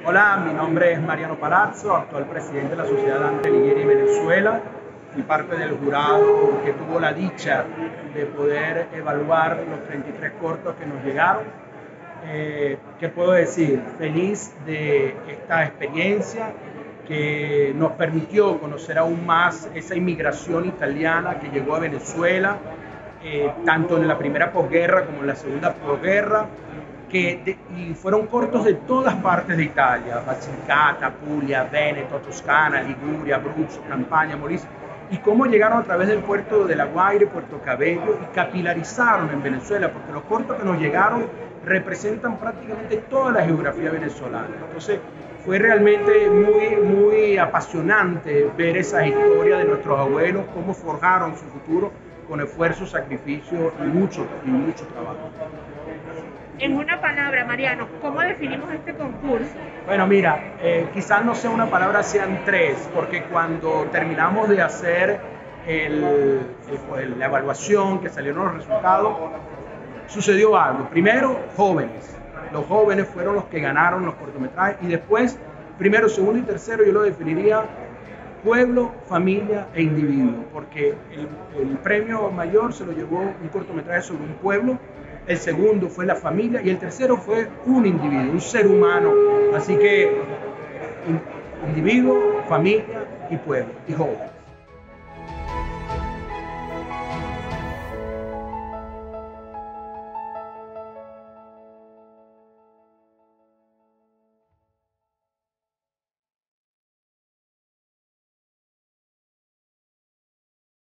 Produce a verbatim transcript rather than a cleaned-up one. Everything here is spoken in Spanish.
Hola, mi nombre es Mariano Palazzo, actual presidente de la Sociedad Dante Alighieri Venezuela y parte del jurado que tuvo la dicha de poder evaluar los treinta y tres cortos que nos llegaron. Eh, ¿Qué puedo decir? Feliz de esta experiencia que nos permitió conocer aún más esa inmigración italiana que llegó a Venezuela, eh, tanto en la primera posguerra como en la segunda posguerra. Que de, y fueron cortos de todas partes de Italia, Basilicata, Puglia, Veneto, Toscana, Liguria, Abruzzo, Campania, Molise, y cómo llegaron a través del puerto de La Guaira, Puerto Cabello, y capilarizaron en Venezuela, porque los cortos que nos llegaron representan prácticamente toda la geografía venezolana. Entonces fue realmente muy, muy apasionante ver esas historias de nuestros abuelos, cómo forjaron su futuro con esfuerzo, sacrificio y mucho, y mucho trabajo. En una palabra, Mariano, ¿cómo definimos este concurso? Bueno, mira, eh, quizás no sea una palabra, sean tres, porque cuando terminamos de hacer el, el, la evaluación, que salieron los resultados, sucedió algo. Primero, jóvenes. Los jóvenes fueron los que ganaron los cortometrajes y después, primero, segundo y tercero, yo lo definiría pueblo, familia e individuo, porque el, el premio mayor se lo llevó un cortometraje sobre un pueblo, el segundo fue la familia y el tercero fue un individuo, un ser humano. Así que individuo, familia y pueblo y joven.